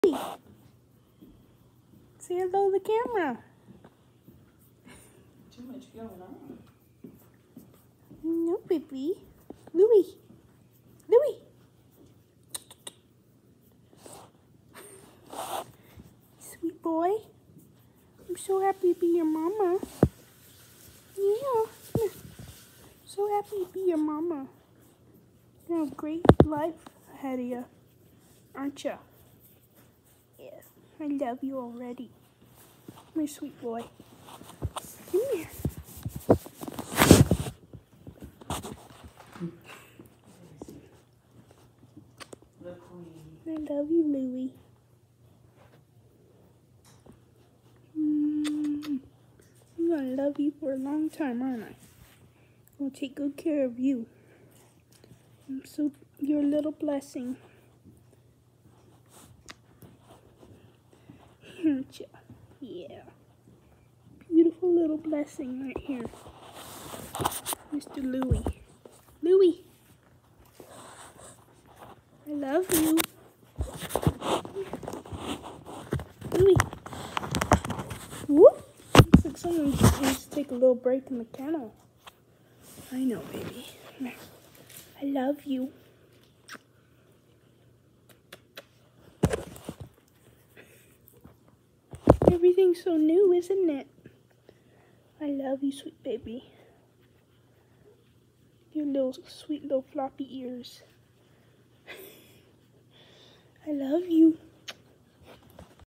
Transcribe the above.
Say hello to the camera. Too much going on. No, baby. Louie. Louie. Sweet boy. I'm so happy to be your mama. Yeah. So happy to be your mama. You have a great life ahead of you, aren't you? Yeah. I love you already. Come here, sweet boy. Come here. The queen. I love you, Louie. I'm gonna love you for a long time, aren't I? I'll take good care of you. You're a little blessing. Aren't you? Yeah. Beautiful little blessing right here. Mr. Louie. Louie. I love you. Louie. Whoop. Looks like someone needs to take a little break in the kennel. I know, baby. I love you. Everything's so new, isn't it? I love you, sweet baby. Your little sweet little floppy ears. I love you.